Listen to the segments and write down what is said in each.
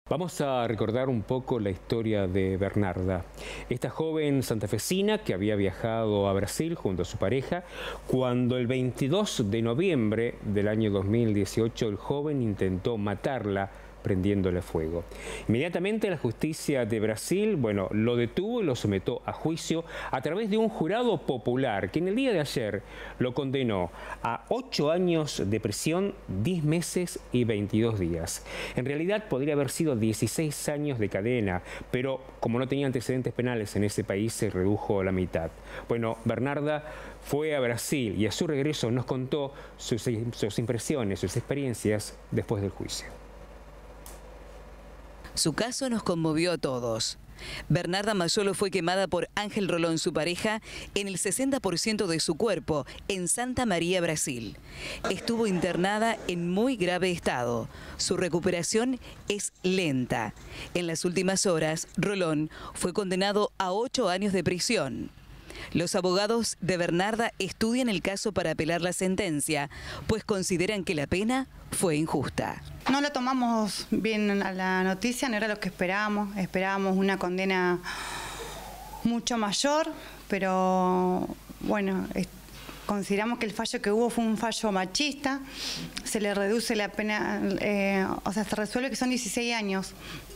Vamos a recordar un poco la historia de Bernarda, esta joven santafesina que había viajado a Brasil junto a su pareja, cuando el 22 de noviembre del año 2018 el joven intentó matarla prendiéndole fuego. Inmediatamente la justicia de Brasil, lo detuvo y lo sometió a juicio a través de un jurado popular que en el día de ayer lo condenó a 8 años de prisión, 10 meses y 22 días. En realidad podría haber sido 16 años de cadena, pero como no tenía antecedentes penales en ese país se redujo a la mitad. Bernarda fue a Brasil y a su regreso nos contó sus impresiones, sus experiencias después del juicio. Su caso nos conmovió a todos. Bernarda Mayolo fue quemada por Ángel Rolón, su pareja, en el 60% de su cuerpo, en Santa María, Brasil. Estuvo internada en muy grave estado. Su recuperación es lenta. En las últimas horas, Rolón fue condenado a 8 años de prisión. Los abogados de Bernarda estudian el caso para apelar la sentencia, pues consideran que la pena fue injusta. No lo tomamos bien a la noticia, no era lo que esperábamos. Esperábamos una condena mucho mayor, pero consideramos que el fallo que hubo fue un fallo machista. Se le reduce la pena, se resuelve que son 16 años,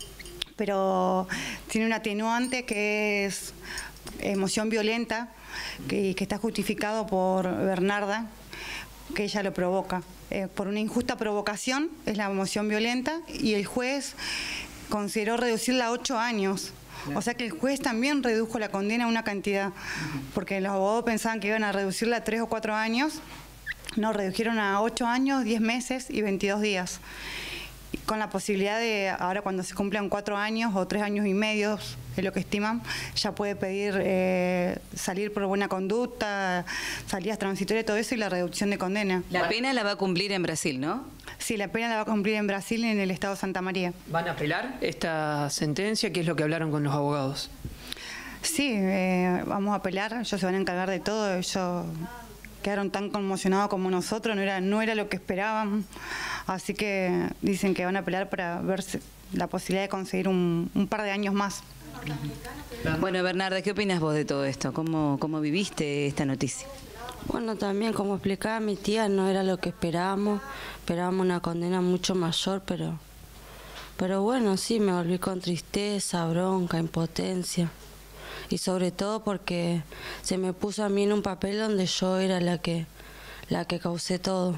pero tiene un atenuante que es emoción violenta, que está justificado por Bernarda, que ella lo provoca. Por una injusta provocación es la emoción violenta, y el juez consideró reducirla a 8 años. O sea que el juez también redujo la condena a una cantidad, porque los abogados pensaban que iban a reducirla a 3 o 4 años. No, redujeron a 8 años, 10 meses y 22 días. Con la posibilidad de, ahora cuando se cumplan 4 años o 3 años y medio, es lo que estiman, ya puede pedir salir por buena conducta, salidas transitorias, todo eso, y la reducción de condena. La pena la va a cumplir en Brasil, ¿no? Sí, la pena la va a cumplir en Brasil, en el estado de Santa María. ¿Van a apelar esta sentencia? ¿Qué es lo que hablaron con los abogados? Sí, vamos a apelar, ellos se van a encargar de todo. Ellos quedaron tan conmocionados como nosotros, no era lo que esperaban. Así que dicen que van a apelar para ver la posibilidad de conseguir un par de años más. Bueno, Bernarda, ¿qué opinas vos de todo esto? ¿Cómo viviste esta noticia? Bueno, también como explicaba mi tía, no era lo que esperábamos una condena mucho mayor, pero bueno, sí, me volví con tristeza, bronca, impotencia, y sobre todo porque se me puso a mí en un papel donde yo era la que causé todo.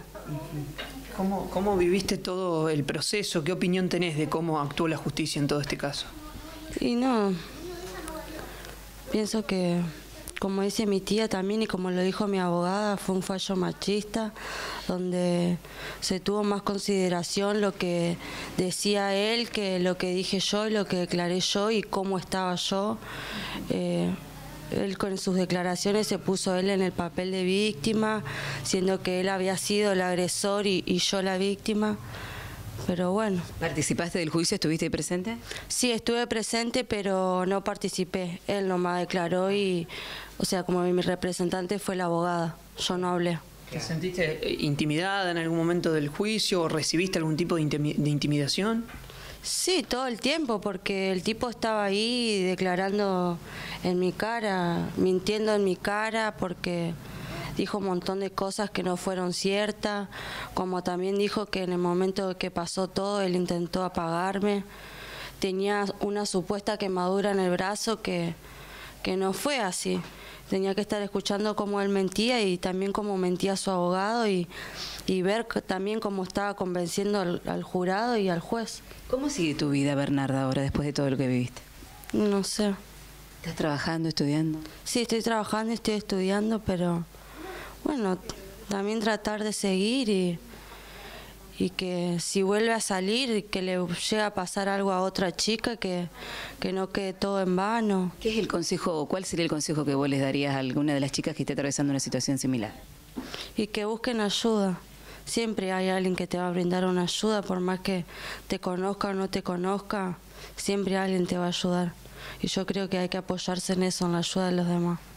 ¿Cómo viviste todo el proceso? ¿Qué opinión tenés de cómo actuó la justicia en todo este caso? Y no, pienso que, como dice mi tía también y como lo dijo mi abogada, fue un fallo machista donde se tuvo más consideración lo que decía él que lo que dije yo y lo que declaré yo y cómo estaba yo. Él con sus declaraciones se puso él en el papel de víctima, siendo que él había sido el agresor y yo la víctima. Pero bueno. ¿Participaste del juicio? ¿Estuviste presente? Sí, estuve presente, pero no participé. Él nomás declaró como mi representante fue la abogada. Yo no hablé. ¿Te sentiste intimidada en algún momento del juicio o recibiste algún tipo de intimidación? Sí, todo el tiempo, porque el tipo estaba ahí declarando en mi cara, mintiendo en mi cara, porque dijo un montón de cosas que no fueron ciertas, como también dijo que en el momento que pasó todo él intentó apagarme. Tenía una supuesta quemadura en el brazo que no fue así. Tenía que estar escuchando cómo él mentía y también cómo mentía su abogado y ver también cómo estaba convenciendo al jurado y al juez. ¿Cómo sigue tu vida, Bernarda, ahora después de todo lo que viviste? No sé. ¿Estás trabajando, estudiando? Sí, estoy trabajando, estoy estudiando, pero bueno, también tratar de seguir y que si vuelve a salir, que le llegue a pasar algo a otra chica, que no quede todo en vano. ¿Qué es el consejo, cuál sería el consejo que vos les darías a alguna de las chicas que esté atravesando una situación similar? Y que busquen ayuda. Siempre hay alguien que te va a brindar una ayuda, por más que te conozca o no te conozca, siempre alguien te va a ayudar. Y yo creo que hay que apoyarse en eso, en la ayuda de los demás.